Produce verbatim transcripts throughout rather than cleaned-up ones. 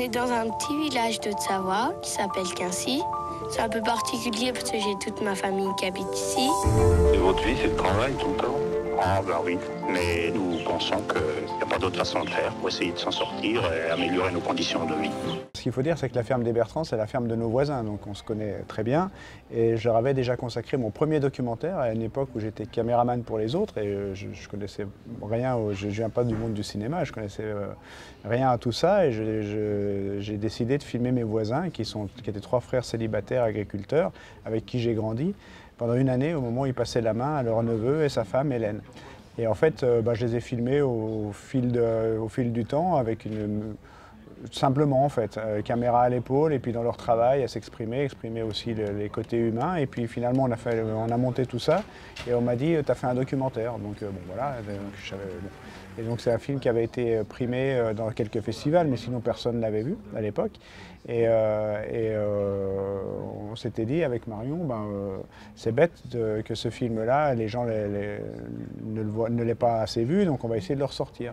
est dans un petit village de Savoie qui s'appelle Quincy. C'est un peu particulier parce que j'ai toute ma famille qui habite ici. Et votre vie, c'est le travail tout le temps? Ah ben oui, mais nous pensons qu'il n'y a pas d'autre façon de faire pour essayer de s'en sortir et améliorer nos conditions de vie. Ce qu'il faut dire, c'est que la ferme des Bertrands, c'est la ferme de nos voisins, donc on se connaît très bien. Et je leur avais déjà consacré mon premier documentaire à une époque où j'étais caméraman pour les autres et je, je connaissais rien, je ne viens pas du monde du cinéma, je connaissais euh, rien à tout ça et j'ai décidé de filmer mes voisins qui, sont, qui étaient trois frères célibataires agriculteurs avec qui j'ai grandi pendant une année au moment où ils passaient la main à leur neveu et sa femme Hélène. Et en fait, euh, bah, je les ai filmés au fil, de, au fil du temps avec une... Simplement en fait, euh, caméra à l'épaule et puis dans leur travail à s'exprimer, exprimer aussi le, les côtés humains et puis finalement on a, fait, on a monté tout ça et on m'a dit tu as fait un documentaire, donc euh, bon voilà, je savais, bon. Et donc c'est un film qui avait été primé dans quelques festivals mais sinon personne ne l'avait vu à l'époque et, euh, et euh, on s'était dit avec Marion, ben, euh, c'est bête de, que ce film là, les gens les, les, ne l'aient pas assez vu donc on va essayer de le ressortir.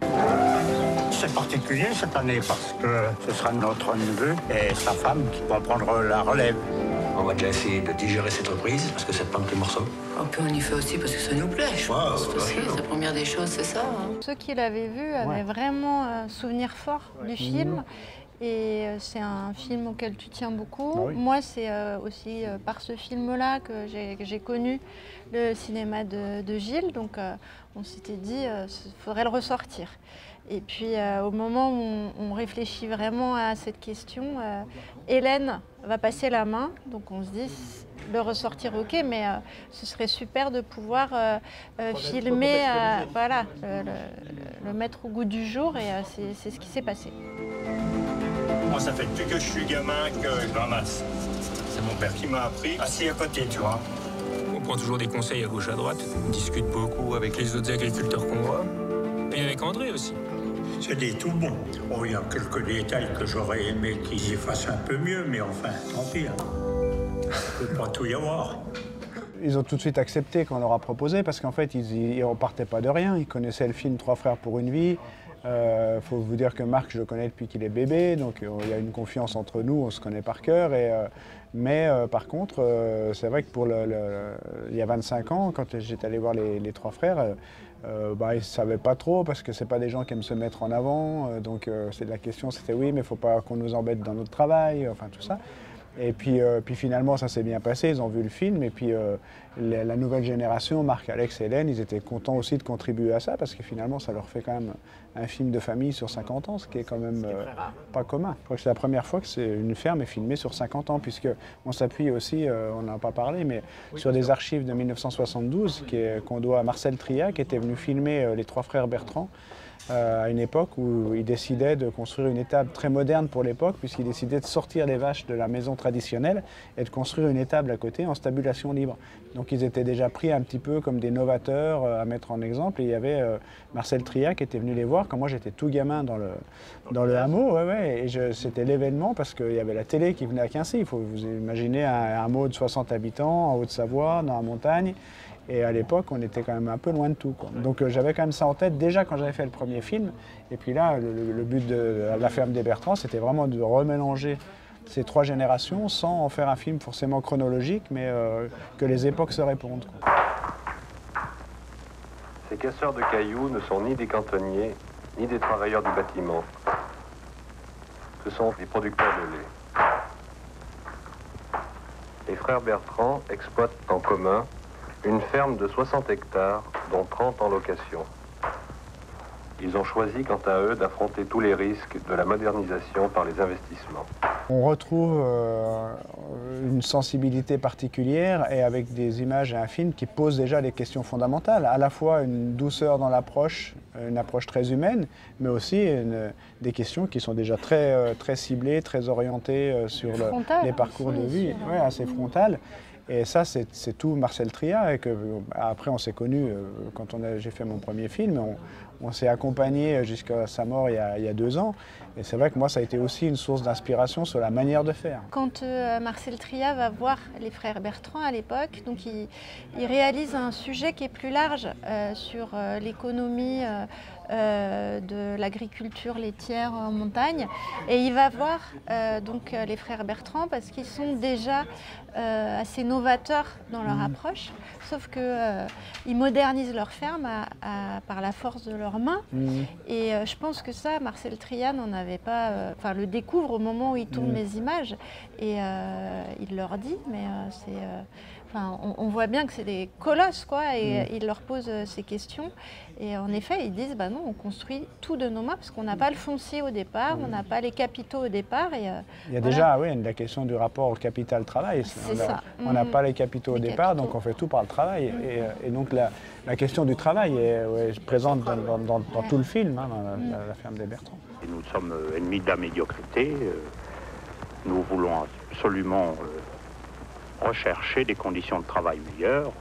C'est particulier cette année parce que ce sera notre neveu et sa femme qui vont prendre la relève. On va déjà essayer de digérer cette reprise parce que c'est pas un petit morceau. Oh, puis on y fait aussi parce que ça nous plaît, je ouais, pense. ouais, Parce ouais, que la première des choses, c'est ça. Hein. Ceux qui l'avaient vu avaient ouais. vraiment un souvenir fort ouais. du film. Mmh. Et c'est un film auquel tu tiens beaucoup. Ah oui. Moi, c'est euh, aussi euh, par ce film-là que j'ai connu le cinéma de, de Gilles. Donc, euh, on s'était dit qu'il euh, faudrait le ressortir. Et puis, euh, au moment où on, on réfléchit vraiment à cette question, euh, Hélène va passer la main. Donc, on se dit, le ressortir, ok, mais euh, ce serait super de pouvoir euh, euh, filmer, euh, voilà, le, le, le mettre au goût du jour. Et euh, c'est ce qui s'est passé. Moi, ça fait depuis que je suis gamin que je ramasse. C'est mon père qui m'a appris. Assis à côté, tu vois. On prend toujours des conseils à gauche, à droite. On discute beaucoup avec les autres agriculteurs qu'on voit. Et avec André aussi. C'est des tout bons. Oh, il y a quelques détails que j'aurais aimé qu'ils y fassent un peu mieux, mais enfin, tant pis. Hein. Il ne peut pas tout y avoir. Ils ont tout de suite accepté qu'on leur a proposé parce qu'en fait, ils ne repartaient pas de rien. Ils connaissaient le film Trois frères pour une vie. Il euh, faut vous dire que Marc, je le connais depuis qu'il est bébé, donc il euh, y a une confiance entre nous, on se connaît par cœur. Et, euh, mais euh, par contre, euh, c'est vrai que pour le, le, il y a vingt-cinq ans, quand j'étais allé voir les, les trois frères, euh, bah, ils ne savaient pas trop parce que ce n'est pas des gens qui aiment se mettre en avant. Euh, donc euh, c'est la question, c'était oui, mais il ne faut pas qu'on nous embête dans notre travail, enfin tout ça. Et puis, euh, puis finalement, ça s'est bien passé, ils ont vu le film. Et puis euh, la, la nouvelle génération, Marc, Alex et Hélène, ils étaient contents aussi de contribuer à ça parce que finalement, ça leur fait quand même un film de famille sur cinquante ans, ce qui est quand même euh, pas commun. Je crois que c'est la première fois que c'est une ferme est filmée sur cinquante ans, puisqu'on s'appuie aussi, euh, on n'en a pas parlé, mais oui, sur des archives de mille neuf cent soixante-douze qu'on doit à Marcel Triat, qui était venu filmer euh, les trois frères Bertrand. Euh, à une époque où il décidait de construire une étable très moderne pour l'époque, puisqu'il décidait de sortir les vaches de la maison traditionnelle et de construire une étable à côté en stabulation libre. Donc ils étaient déjà pris un petit peu comme des novateurs euh, à mettre en exemple. Et il y avait euh, Marcel Triat qui était venu les voir quand moi j'étais tout gamin dans le, dans le hameau. Ouais, ouais, et c'était l'événement parce qu'il y avait la télé qui venait à Quincy. Il faut vous imaginer un, un hameau de soixante habitants en Haute-Savoie, dans la montagne. Et à l'époque, on était quand même un peu loin de tout, quoi. Donc euh, j'avais quand même ça en tête déjà quand j'avais fait le premier film. Et puis là, le, le but de La ferme des Bertrands, c'était vraiment de remélanger ces trois générations sans en faire un film forcément chronologique, mais euh, que les époques se répondent, quoi. Ces casseurs de cailloux ne sont ni des cantonniers, ni des travailleurs du bâtiment. Ce sont des producteurs de lait. Les frères Bertrand exploitent en commun une ferme de soixante hectares, dont trente en location. Ils ont choisi, quant à eux, d'affronter tous les risques de la modernisation par les investissements. On retrouve euh, une sensibilité particulière et avec des images et un film qui posent déjà des questions fondamentales. À la fois une douceur dans l'approche, une approche très humaine, mais aussi une, des questions qui sont déjà très, euh, très ciblées, très orientées euh, sur le, les parcours aussi, de vie, aussi, ouais, assez frontales. Et ça, c'est tout Marcel Triat. Et que, après, on s'est connus euh, quand j'ai fait mon premier film. On, On s'est accompagné jusqu'à sa mort il y a, il y a deux ans. Et c'est vrai que moi, ça a été aussi une source d'inspiration sur la manière de faire. Quand euh, Marcel Tria va voir les frères Bertrand à l'époque, donc il, il réalise un sujet qui est plus large euh, sur euh, l'économie euh, euh, de l'agriculture laitière en montagne. Et il va voir euh, donc, les frères Bertrand parce qu'ils sont déjà euh, assez novateurs dans leur mmh. approche, sauf qu'ils euh, modernisent leur ferme à, à, par la force de leurs mains. Mmh. Et euh, je pense que ça, Marcel Tria n'en avait pas, euh, enfin le découvre au moment où il tourne mmh. les images et euh, il leur dit, mais euh, c'est, euh, enfin, on, on voit bien que c'est des colosses quoi, et mmh. il leur pose euh, ces questions et en effet ils disent bah non, on construit tout de nos mains parce qu'on n'a pas le foncier au départ, mmh. on n'a pas les capitaux au départ et euh, il y a voilà. déjà oui la question du rapport au capital-travail. C'est ça. On n'a mmh. pas les capitaux les au départ, capitaux. donc on fait tout par le travail et, et donc la, la question du travail est ouais, présente dans, dans, dans, dans tout le film, hein, dans la, mmh. la, la ferme des Bertrand. Et nous sommes ennemis de la médiocrité. Nous voulons absolument rechercher des conditions de travail meilleures,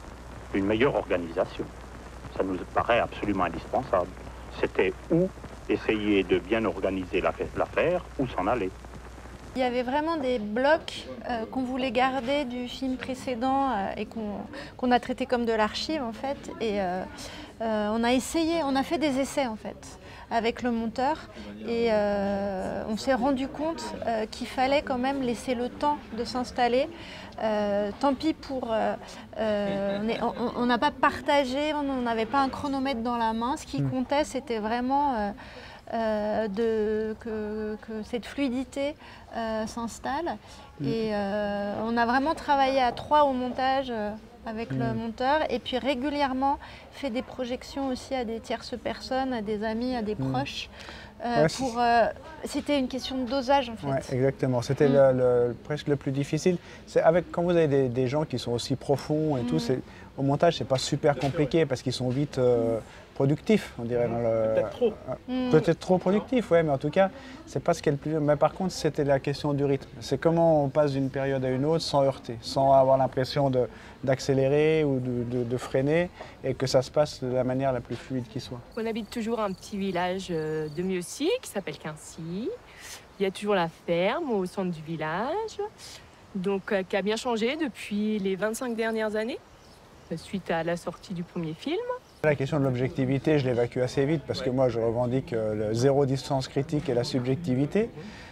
une meilleure organisation. Ça nous paraît absolument indispensable. C'était où essayer de bien organiser l'affaire ou s'en aller. Il y avait vraiment des blocs euh, qu'on voulait garder du film précédent euh, et qu'on qu'on a traité comme de l'archive en fait. Et euh, euh, on a essayé, on a fait des essais en fait avec le monteur et euh, on s'est rendu compte euh, qu'il fallait quand même laisser le temps de s'installer. Euh, tant pis pour... Euh, euh, on n'a pas partagé, on n'avait pas un chronomètre dans la main. Ce qui comptait, c'était vraiment euh, euh, de, que, que cette fluidité euh, s'installe. Et euh, on a vraiment travaillé à trois au montage euh, avec mmh. le monteur et puis régulièrement fait des projections aussi à des tierces personnes, à des amis, à des mmh. proches. Euh, ouais, pour, euh, c'était une question de dosage en fait. Ouais, exactement, c'était mmh. le, le, presque le plus difficile. Avec, quand vous avez des, des gens qui sont aussi profonds et mmh. tout, au montage c'est pas super compliqué parce qu'ils sont vite euh, productifs, on dirait. Peut-être trop. Euh, mmh. Peut-être trop productifs, ouais, mais en tout cas, c'est pas ce qui est le plus... Mais par contre, c'était la question du rythme. C'est comment on passe d'une période à une autre sans heurter, sans avoir l'impression de, d'accélérer ou de, de, de freiner et que ça se passe de la manière la plus fluide qui soit. On habite toujours un petit village de Mieuxy qui s'appelle Quincy. Il y a toujours la ferme au centre du village, donc euh, qui a bien changé depuis les vingt-cinq dernières années, suite à la sortie du premier film. La question de l'objectivité, je l'évacue assez vite parce que moi je revendique le zéro distance critique et la subjectivité.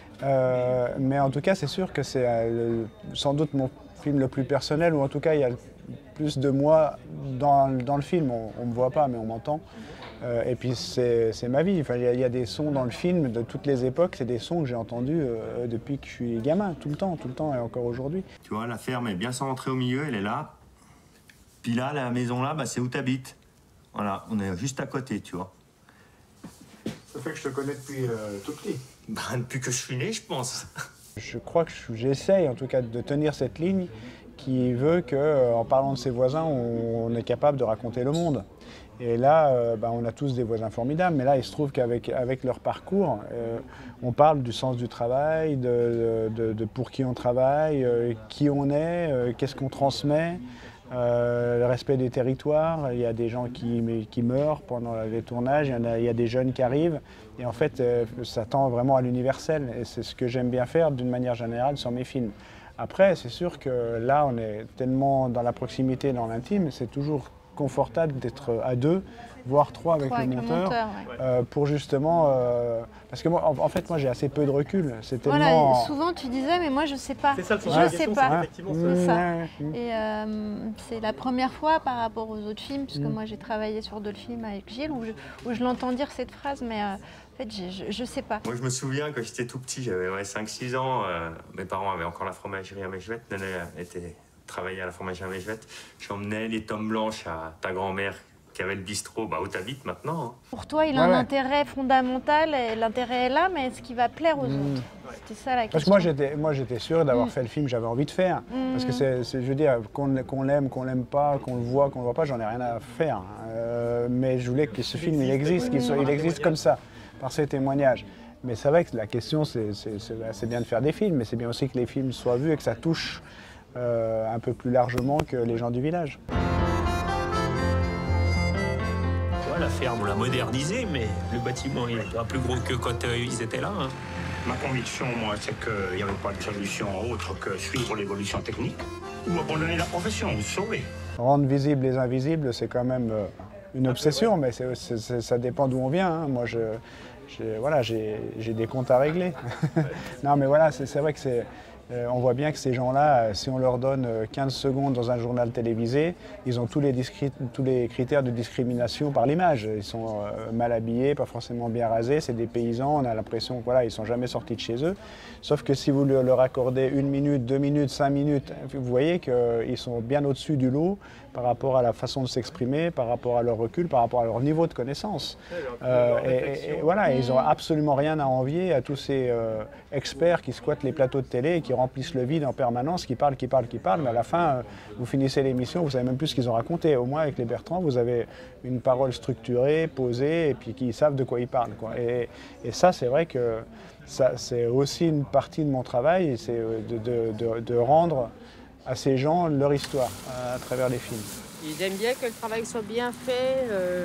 Euh, mais en tout cas, c'est sûr que c'est euh, sans doute mon film le plus personnel, ou en tout cas il y a plus de moi dans, dans le film. On ne me voit pas mais on m'entend. Euh, et puis c'est ma vie. Enfin, il y, a, il y a des sons dans le film de toutes les époques, c'est des sons que j'ai entendus euh, depuis que je suis gamin, tout le temps, tout le temps et encore aujourd'hui. Tu vois, la ferme est bien centrée au milieu, elle est là. Puis là, la maison là, bah, c'est où tu habites. Voilà, on est juste à côté, tu vois. Ça fait que je te connais depuis euh, tout petit. Bah, depuis que je suis né, je pense. Je crois que j'essaye en tout cas de tenir cette ligne qui veut qu'en parlant de ses voisins, on, on est capable de raconter le monde. Et là, euh, bah, on a tous des voisins formidables, mais là, il se trouve qu'avec avec leur parcours, euh, on parle du sens du travail, de, de, de pour qui on travaille, euh, qui on est, euh, qu'est-ce qu'on transmet, euh, le respect des territoires. Il y a des gens qui, qui meurent pendant les tournages, il y, en a, il y a des jeunes qui arrivent. Et en fait, euh, ça tend vraiment à l'universel. Et c'est ce que j'aime bien faire d'une manière générale sur mes films. Après, c'est sûr que là, on est tellement dans la proximité, dans l'intime, c'est toujours confortable d'être à deux, voire trois avec, avec le monteur, le monteur ouais. euh, pour justement... Euh, parce que moi, en, en fait, moi, j'ai assez peu de recul. C'est voilà, tellement... souvent, tu disais, mais moi, je sais pas. C'est ça le je ouais, sais pas. C'est mmh, ça. Ouais, mmh. Et euh, c'est la première fois par rapport aux autres films, puisque mmh. moi, j'ai travaillé sur d'autres films avec Gilles, où je, où je l'entends dire cette phrase, mais euh, en fait, je, je sais pas. Moi, je me souviens, quand j'étais tout petit, j'avais ouais, cinq six ans, euh, mes parents avaient encore la fromagerie à Mejvet, Nana était travaillait à la fromagerie à Mejvet. J'emmenais les tomes blanches à ta grand-mère, qui avait le bistrot, bah, où t'habites maintenant. Hein. Pour toi, il a ouais, un ouais. intérêt fondamental, et l'intérêt est là, mais est-ce qu'il va plaire aux mmh. autres? C'était ça la question. Parce que moi, j'étais, moi, j'étais sûr d'avoir mmh. fait le film que j'avais envie de faire. Mmh. Parce que c'est, je veux dire, qu'on, qu'on l'aime, qu'on l'aime pas, qu'on le voit, qu'on le voit pas, j'en ai rien à faire. Euh, mais je voulais que ce film, il existe, qu'il soit, il existe comme ça, par ces témoignages. Mais c'est vrai que la question, c'est, c'est, c'est, c'est bien de faire des films, mais c'est bien aussi que les films soient vus et que ça touche euh, un peu plus largement que les gens du village. La ferme, on l'a modernisée, mais le bâtiment il est pas plus gros que quand euh, ils étaient là. Hein. Ma conviction, moi, c'est qu'il n'y avait pas de solution autre que suivre l'évolution technique ou abandonner la profession, ou sauver. Rendre visibles les invisibles, c'est quand même euh, une obsession, mais c'est, c'est, c'est, ça dépend d'où on vient. Hein. Moi, je, j'ai, voilà, j'ai, j'ai des comptes à régler. Non, mais voilà, c'est, c'est vrai que c'est... Euh, on voit bien que ces gens-là, euh, si on leur donne euh, quinze secondes dans un journal télévisé, ils ont tous les, discri- tous les critères de discrimination par l'image. Ils sont euh, mal habillés, pas forcément bien rasés, c'est des paysans, on a l'impression qu'ils voilà, ne sont jamais sortis de chez eux. Sauf que si vous leur accordez une minute, deux minutes, cinq minutes, vous voyez qu'ils sont bien au-dessus du lot par rapport à la façon de s'exprimer, par rapport à leur recul, par rapport à leur niveau de connaissance. Euh, et, et, et voilà, ils n'ont absolument rien à envier à tous ces euh, experts qui squattent les plateaux de télé et qui remplissent le vide en permanence, qui parlent, qui parlent, qui parlent, mais à la fin, euh, vous finissez l'émission, vous ne savez même plus ce qu'ils ont raconté. Au moins, avec les Bertrand, vous avez une parole structurée, posée, et puis qui savent de quoi ils parlent, quoi. Et, et ça, c'est vrai que ça, c'est aussi une partie de mon travail, c'est de, de, de, de rendre à ces gens leur histoire à, à travers les films. Ils aiment bien que le travail soit bien fait, euh,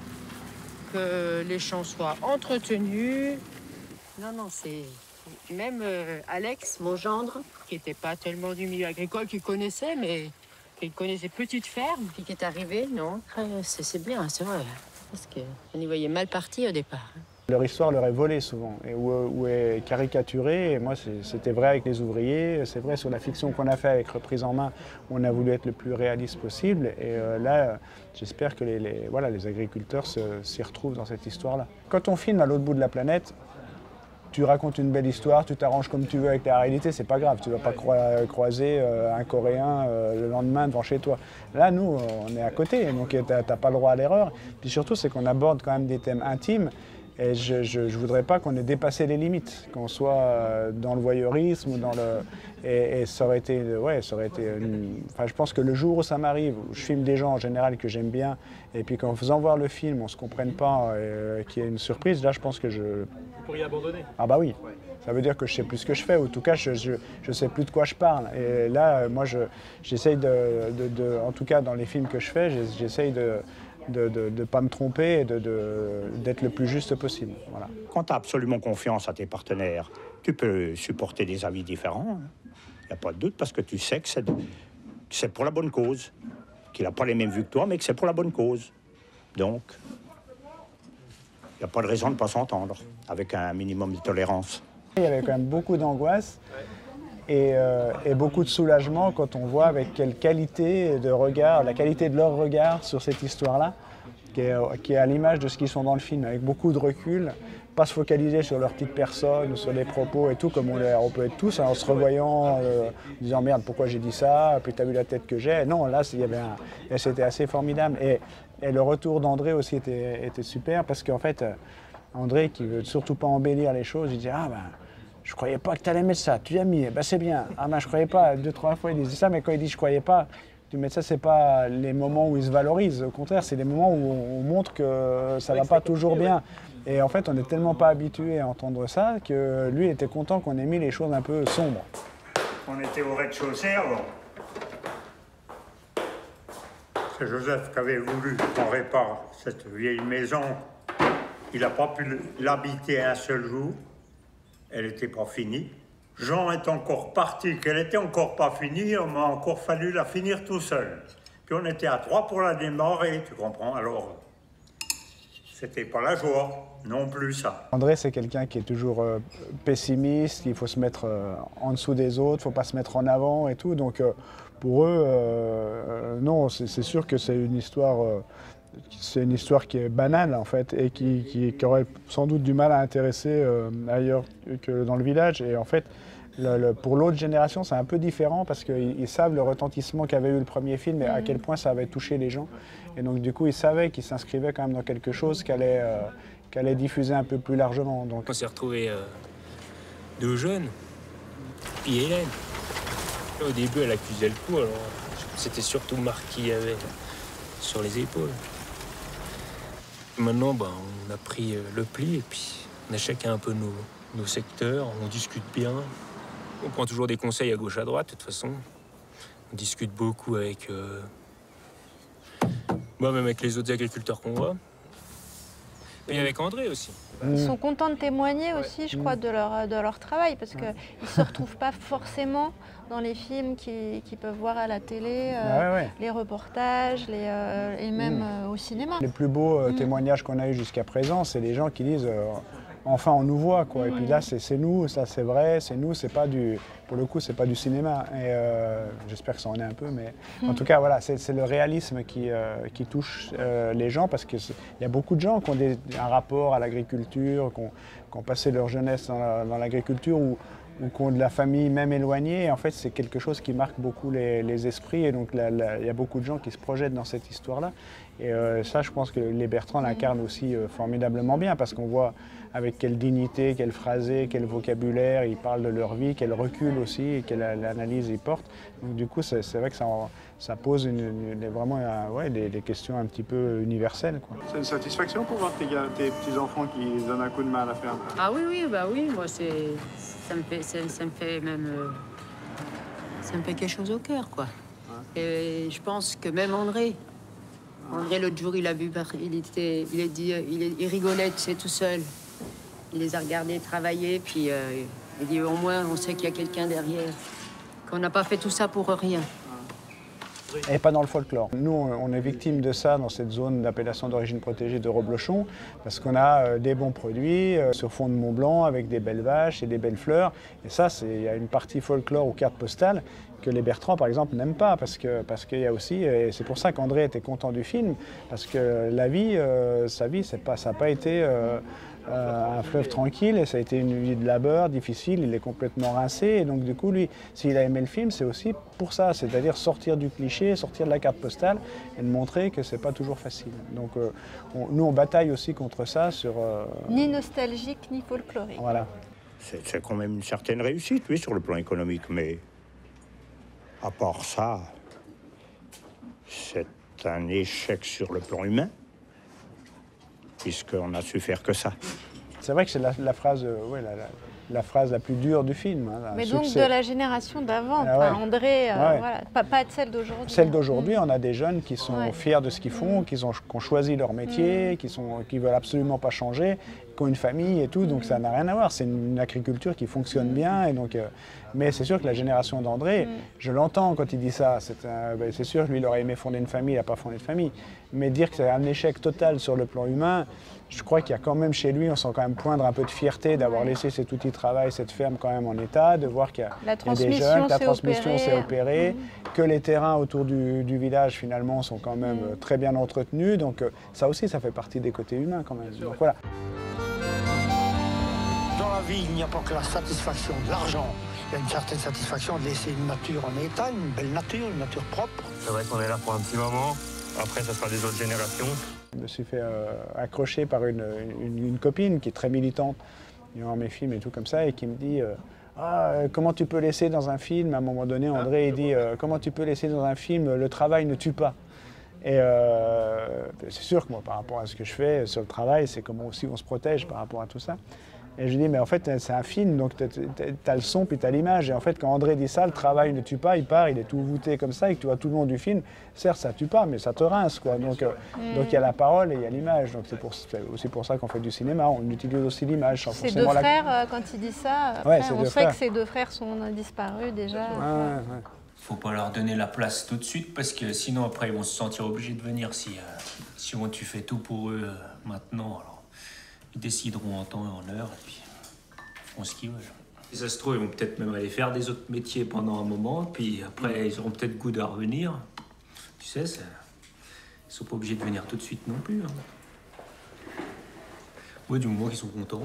que les champs soient entretenus. Non, non, c'est... Même euh, Alex, mon gendre, qui n'était pas tellement du milieu agricole, qui connaissait, mais qui connaissait petite ferme, puis qui est arrivé, non, c'est, c'est bien, c'est vrai. Parce qu'on y voyait mal parti au départ. Leur histoire leur est volée souvent, et ou, ou est caricaturée, et moi c'était vrai avec les ouvriers, c'est vrai sur la fiction qu'on a fait avec Reprise en main, on a voulu être le plus réaliste possible, et euh, là j'espère que les, les, voilà, les agriculteurs se, s'y retrouvent dans cette histoire-là. Quand on filme à l'autre bout de la planète, tu racontes une belle histoire, tu t'arranges comme tu veux avec la réalité, c'est pas grave, tu ne vas pas croi- croiser euh, un Coréen euh, le lendemain devant chez toi. Là, nous, on est à côté, donc tu n'as pas le droit à l'erreur, puis surtout c'est qu'on aborde quand même des thèmes intimes. Et je ne voudrais pas qu'on ait dépassé les limites, qu'on soit dans le voyeurisme, dans le... Et, et ça aurait été... Ouais, ça aurait été une... Enfin, je pense que le jour où ça m'arrive, où je filme des gens en général que j'aime bien, et puis qu'en faisant voir le film, on ne se comprenne pas, euh, qu'il y ait une surprise, là, je pense que je... Vous pourriez abandonner? Ah bah oui. Ouais. Ça veut dire que je sais plus ce que je fais, ou en tout cas, je ne je, je sais plus de quoi je parle. Et là, moi, je, j'essaye de, de, de... En tout cas, dans les films que je fais, j'essaye de... de ne de, de pas me tromper et de, de, d'être le plus juste possible. Voilà. Quand tu as absolument confiance à tes partenaires, tu peux supporter des avis différents. Il n'y a pas de doute, parce que tu sais que c'est, c'est pour la bonne cause. Qu'il n'a pas les mêmes vues que toi, mais que c'est pour la bonne cause. Donc, il n'y a pas de raison de ne pas s'entendre, avec un minimum de tolérance. Il y avait quand même beaucoup d'angoisse. Et, euh, et beaucoup de soulagement quand on voit avec quelle qualité de regard, la qualité de leur regard sur cette histoire-là, qui est, qui est à l'image de ce qu'ils sont dans le film, avec beaucoup de recul, pas se focaliser sur leur petite personne, sur les propos et tout, comme on, on peut être tous, hein, en se revoyant, euh, en disant merde, pourquoi j'ai dit ça, puis t'as vu la tête que j'ai. Non, là, il y avait un, et c'était assez formidable. Et, et le retour d'André aussi était, était super, parce qu'en fait, André, qui veut surtout pas embellir les choses, il dit ah ben. Je ne croyais pas que tu allais mettre ça, tu l'as mis, ben c'est bien. Ah ben je ne croyais pas, deux, trois fois il disait ça, mais quand il dit je ne croyais pas, tu mets ça, ce n'est pas les moments où il se valorise, au contraire, c'est les moments où on montre que ça ne va pas toujours bien. Et en fait, on n'est tellement pas habitué à entendre ça que lui était content qu'on ait mis les choses un peu sombres. On était au rez-de-chaussée avant. C'est Joseph qui avait voulu qu'on répare cette vieille maison. Il n'a pas pu l'habiter un seul jour. Elle n'était pas finie. Jean est encore parti, qu'elle n'était encore pas finie, on m'a encore fallu la finir tout seul. Puis on était à trois pour la démarrer, tu comprends? Alors, c'était pas la joie, non plus ça. André, c'est quelqu'un qui est toujours euh, pessimiste, il faut se mettre euh, en dessous des autres, il ne faut pas se mettre en avant et tout. Donc euh, pour eux, euh, non, c'est, c'est sûr que c'est une histoire... Euh, C'est une histoire qui est banale en fait et qui, qui, qui aurait sans doute du mal à intéresser euh, ailleurs que dans le village. Et en fait, le, le, pour l'autre génération, c'est un peu différent parce qu'ils ils savent le retentissement qu'avait eu le premier film et à quel point ça avait touché les gens. Et donc du coup, ils savaient qu'ils s'inscrivaient quand même dans quelque chose qui allait, euh, qui allait diffuser un peu plus largement. Donc. On s'est retrouvés euh, deux jeunes, puis Hélène. Au début, elle accusait le coup, alors c'était surtout Marc qui avait sur les épaules. Maintenant, bah, on a pris le pli et puis on a chacun un peu nos, nos secteurs, on discute bien. On prend toujours des conseils à gauche, à droite, de toute façon. On discute beaucoup avec... Euh... Moi, même avec les autres agriculteurs qu'on voit. Et avec André aussi. Ils sont contents de témoigner aussi, je crois, de leur, de leur travail, parce qu'ils ne se retrouvent pas forcément dans les films qu'ils qui peuvent voir à la télé, euh, ouais, ouais. les reportages, les, euh, et même mmh. euh, au cinéma. Les plus beaux euh, mmh. témoignages qu'on a eu jusqu'à présent, c'est les gens qui disent euh, « enfin on nous voit ». Quoi. Et puis là, c'est nous, ça c'est vrai, c'est nous, c'est pas du... Pour le coup, c'est pas du cinéma. Et euh, j'espère que ça en est un peu, mais mmh. en tout cas, voilà, c'est le réalisme qui, euh, qui touche euh, les gens, parce qu'il y a beaucoup de gens qui ont des, un rapport à l'agriculture, qui ont, qui ont passé leur jeunesse dans l'agriculture, ou ou qui ont de la famille même éloignée. Et en fait, c'est quelque chose qui marque beaucoup les, les esprits. Et donc, il y a beaucoup de gens qui se projettent dans cette histoire-là. Et euh, ça, je pense que les Bertrand l'incarnent aussi euh, formidablement bien, parce qu'on voit avec quelle dignité, quel phrasé, quel vocabulaire ils parlent de leur vie, quel recul aussi, et quelle analyse ils portent. Donc, du coup, c'est vrai que ça, ça pose une, une, vraiment euh, ouais, des, des questions un petit peu universelles. C'est une satisfaction pour voir tes, tes petits-enfants qui donnent un coup de main à la ferme? Ah oui, oui, bah oui, moi c'est... Ça me, fait, ça, ça me fait même... Euh, ça me fait quelque chose au cœur, quoi. Ouais. Et je pense que même André, André l'autre jour, il a vu, il était, il a dit, il, il rigolait, tu sais, tout seul. Il les a regardés travailler, puis euh, il dit, au moins, on sait qu'il y a quelqu'un derrière, qu'on n'a pas fait tout ça pour rien. Et pas dans le folklore. Nous, on est victime de ça dans cette zone d'appellation d'origine protégée de Reblochon, parce qu'on a des bons produits sur fond de Mont Blanc avec des belles vaches et des belles fleurs. Et ça, il y a une partie folklore ou carte postale que les Bertrand, par exemple, n'aiment pas, parce que parce qu'il y a aussi, et c'est pour ça qu'André était content du film, parce que la vie, euh, sa vie, c'est pas, ça n'a pas été euh, euh, un fleuve tranquille, et ça a été une vie de labeur, difficile, il est complètement rincé, et donc du coup, lui, s'il a aimé le film, c'est aussi pour ça, c'est-à-dire sortir du cliché, sortir de la carte postale, et de montrer que c'est pas toujours facile. Donc euh, on, nous, on bataille aussi contre ça sur... Euh, ni nostalgique, ni folklorique. Voilà. C'est quand même une certaine réussite, oui, sur le plan économique, mais... à part ça, c'est un échec sur le plan humain, puisqu'on n'a su faire que ça. C'est vrai que c'est la, la phrase, euh, ouais, la, la, la phrase la plus dure du film. Hein, mais donc succès. De la génération d'avant, ah, ouais. enfin, André, euh, ouais. voilà, pas, pas de celle d'aujourd'hui. Celle d'aujourd'hui, mmh. on a des jeunes qui sont ouais. fiers de ce qu'ils font, mmh. qui, ont, qui ont choisi leur métier, mmh. qui sont, qui veulent absolument pas changer, qui ont une famille et tout, donc mmh. ça n'a rien à voir. C'est une, une agriculture qui fonctionne mmh. bien, et donc... Euh, mais c'est sûr que la génération d'André, mmh. je l'entends quand il dit ça, c'est ben, sûr que lui, il aurait aimé fonder une famille, il n'a pas fondé de famille. Mais dire que c'est un échec total sur le plan humain, je crois qu'il y a quand même chez lui, on sent quand même poindre un peu de fierté d'avoir ouais. laissé cet outil de travail, cette ferme quand même en état, de voir qu'il y, y a des jeunes, la transmission s'est opérée, mmh. que les terrains autour du, du village finalement sont quand même mmh. très bien entretenus. Donc ça aussi, ça fait partie des côtés humains quand même. Donc voilà. Dans la vie, il n'y a pas que la satisfaction de l'argent. Il y a une certaine satisfaction de laisser une nature en état, une belle nature, une nature propre. C'est vrai qu'on est là pour un petit moment. Après, ça sera des autres générations. Je me suis fait euh, accrocher par une, une, une copine qui est très militante durant mes films et tout comme ça, et qui me dit euh, ah, comment tu peux laisser dans un film, à un moment donné, André, il dit euh, comment tu peux laisser dans un film, le travail ne tue pas. Et euh, c'est sûr que moi, par rapport à ce que je fais sur le travail, c'est comment aussi on se protège par rapport à tout ça. Et je dis, mais en fait, c'est un film, donc tu as le son puis tu as l'image. Et en fait, quand André dit ça, le travail ne tue pas, il part, il est tout voûté comme ça, et que tu vois tout le long du film, certes, ça tue pas, mais ça te rince, quoi. Donc il euh, mmh. y a la parole et il y a l'image. Donc c'est aussi pour ça qu'on fait du cinéma, on utilise aussi l'image. Ces deux la... frères, euh, quand il dit ça, ouais, après, on sait frères. que ces deux frères sont disparus déjà. Ouais, ouais, ouais. Faut pas leur donner la place tout de suite, parce que sinon, après, ils vont se sentir obligés de venir. Si, euh, si on, tu fais tout pour eux euh, maintenant, alors ils décideront en temps et en heure, et puis... ce qu'ils veulent. Si ça se trouve, ils vont peut-être même aller faire des autres métiers pendant un moment, puis après, ils auront peut-être goût de revenir. Tu sais, ça... ils sont pas obligés de venir tout de suite non plus. Hein. Ouais, du moment qu'ils sont contents.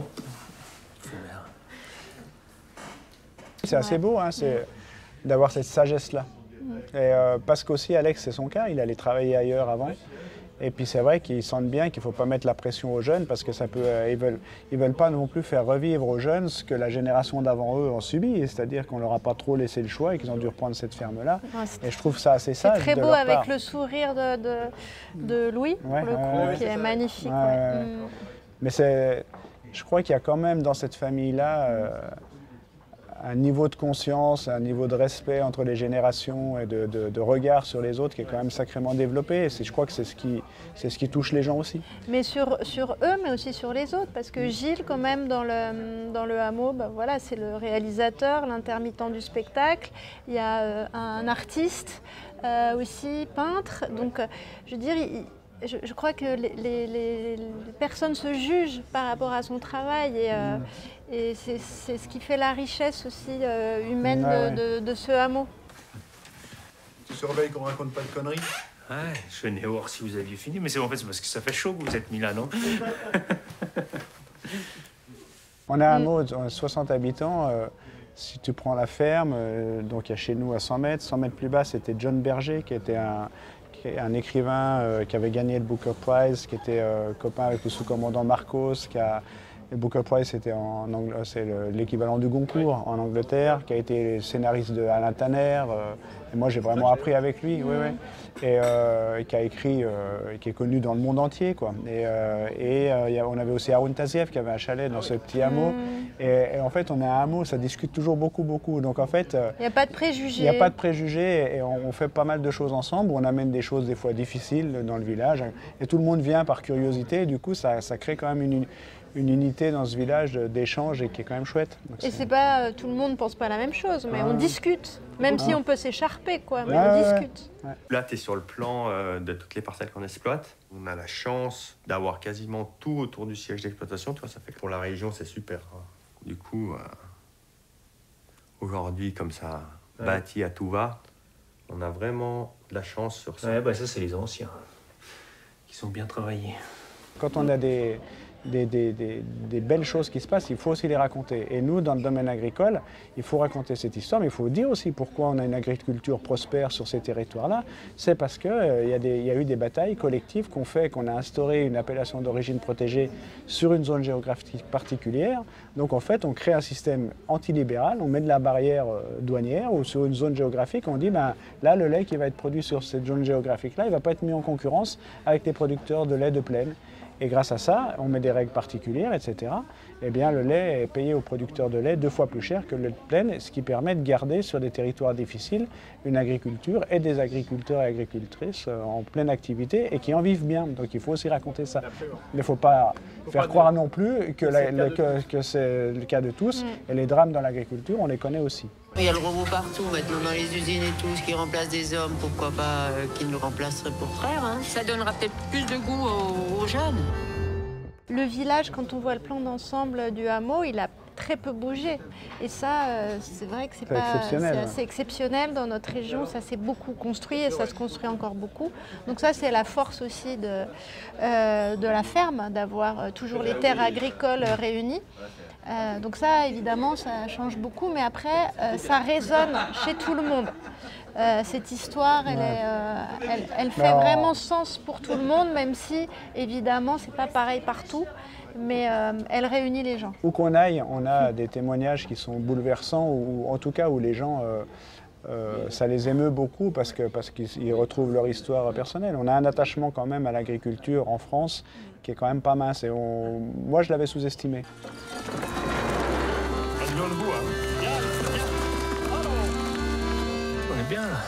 C'est assez beau, hein, c'est d'avoir cette sagesse-là. Et euh, parce qu'aussi, Alex, c'est son cas, il allait travailler ailleurs avant. Et puis c'est vrai qu'ils sentent bien qu'il ne faut pas mettre la pression aux jeunes, parce que ça peut, euh, ils veulent, ils veulent pas non plus faire revivre aux jeunes ce que la génération d'avant eux ont subi, c'est-à-dire qu'on leur a pas trop laissé le choix et qu'ils ont dû reprendre cette ferme-là. Ouais, et je trouve ça assez sage. C'est très de beau leur avec part. le sourire de, de, de Louis, ouais, pour le coup, ouais, qui est, est magnifique. Ouais, ouais. Mm. Mais c'est, je crois qu'il y a quand même dans cette famille-là, euh, un niveau de conscience, un niveau de respect entre les générations et de, de, de regard sur les autres qui est quand même sacrément développé. Et je crois que c'est ce qui, c'est ce qui touche les gens aussi. Mais sur, sur eux, mais aussi sur les autres, parce que Gilles, quand même, dans le, dans le hameau, ben voilà, c'est le réalisateur, l'intermittent du spectacle. Il y a euh, un artiste euh, aussi, peintre. Donc, euh, je veux dire, il, Je, je crois que les, les, les, les personnes se jugent par rapport à son travail et, euh, mmh. et c'est ce qui fait la richesse aussi euh, humaine ah, ouais. de, de, de ce hameau. Tu surveilles qu'on raconte pas de conneries? Ouais, je venais voir si vous aviez fini, mais c'est en fait parce que ça fait chaud que vous êtes mis là, non? On a un hameau de soixante habitants. Euh, si tu prends la ferme, euh, donc il y a chez nous à cent mètres, cent mètres plus bas, c'était John Berger qui était un un écrivain euh, qui avait gagné le Booker Prize, qui était euh, copain avec le sous-commandant Marcos, qui a, le Booker Prize c'était en Angl... c'est l'équivalent du Goncourt en Angleterre, qui a été scénariste de Alain Tanner, euh, et moi j'ai vraiment appris avec lui, oui, oui. Et euh, qui a écrit, euh, qui est connu dans le monde entier, quoi. Et, euh, et euh, y a, on avait aussi Haroun Taziev qui avait un chalet dans ce petit hameau, mm. et, et en fait on est un hameau, ça discute toujours beaucoup, beaucoup, donc en fait... Il n'y a pas de préjugés. Il n'y a pas de préjugés, et on, on fait pas mal de choses ensemble, on amène des choses des fois difficiles dans le village, et tout le monde vient par curiosité, et du coup ça, ça crée quand même une... une unité dans ce village d'échange et qui est quand même chouette. Donc et c'est pas, euh, tout le monde ne pense pas la même chose, mais ah. on discute, même ah. si on peut s'écharper, quoi, mais ah, on ouais, discute. Ouais. Là, tu es sur le plan euh, de toutes les parcelles qu'on exploite. On a la chance d'avoir quasiment tout autour du siège d'exploitation, tu vois, ça fait que pour la région, c'est super. Du coup, euh, aujourd'hui, comme ça, ouais. bâti à tout va, on a vraiment de la chance sur ça. Ouais, bah ça, c'est les anciens, qui sont bien travaillés. Quand on a des... Des, des, des, des belles choses qui se passent, il faut aussi les raconter. Et nous, dans le domaine agricole, il faut raconter cette histoire, mais il faut dire aussi pourquoi on a une agriculture prospère sur ces territoires-là. C'est parce qu'il euh, y, y a eu des batailles collectives qu'on fait, qu'on a instauré une appellation d'origine protégée sur une zone géographique particulière. Donc en fait, on crée un système antilibéral, on met de la barrière euh, douanière ou sur une zone géographique, on dit ben, là, le lait qui va être produit sur cette zone géographique-là, il ne va pas être mis en concurrence avec les producteurs de lait de plaine. Et grâce à ça, on met des règles particulières, et cetera. Eh bien, le lait est payé aux producteurs de lait deux fois plus cher que le lait de plaine, ce qui permet de garder sur des territoires difficiles une agriculture et des agriculteurs et agricultrices en pleine activité et qui en vivent bien. Donc il faut aussi raconter ça. Il ne faut pas faut faire pas croire dire. non plus que, la, la, que, que c'est le cas de tous. Mm. Et les drames dans l'agriculture, on les connaît aussi. Il y a le robot partout maintenant dans les usines et tout, ce qui remplace des hommes, pourquoi pas euh, qui nous remplacerait pour frère, hein. Ça donnera peut-être plus de goût aux, aux jeunes. Le village, quand on voit le plan d'ensemble du hameau, il a très peu bougé. Et ça, euh, c'est vrai que c'est pas exceptionnel, c'est assez exceptionnel dans notre région. Ça s'est beaucoup construit et ça se construit encore beaucoup. Donc ça, c'est la force aussi de, euh, de la ferme, d'avoir toujours les terres agricoles réunies. Euh, donc ça, évidemment, ça change beaucoup, mais après, euh, ça résonne chez tout le monde. Euh, cette histoire, elle, est, euh, elle, elle fait non. vraiment sens pour tout le monde, même si, évidemment, c'est pas pareil partout, mais euh, elle réunit les gens. Où qu'on aille, on a des témoignages qui sont bouleversants, ou en tout cas où les gens, euh, euh, ça les émeut beaucoup parce que parce qu'ils retrouvent leur histoire personnelle. On a un attachement quand même à l'agriculture en France qui est quand même pas mince, et on, moi je l'avais sous-estimé. On est bien là.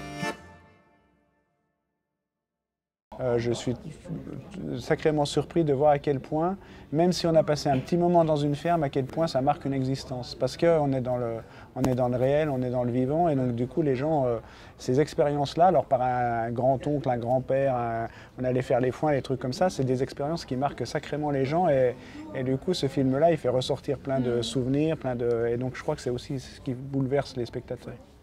Euh, je suis sacrément surpris de voir à quel point, même si on a passé un petit moment dans une ferme, à quel point ça marque une existence. Parce qu'on est dans le, on est dans le réel, on est dans le vivant, et donc du coup les gens, euh, ces expériences-là, alors par un grand-oncle, un grand-père, un, on allait faire les foins, les trucs comme ça, c'est des expériences qui marquent sacrément les gens, et, et du coup ce film-là, il fait ressortir plein de souvenirs, plein de, et donc je crois que c'est aussi ce qui bouleverse les spectateurs.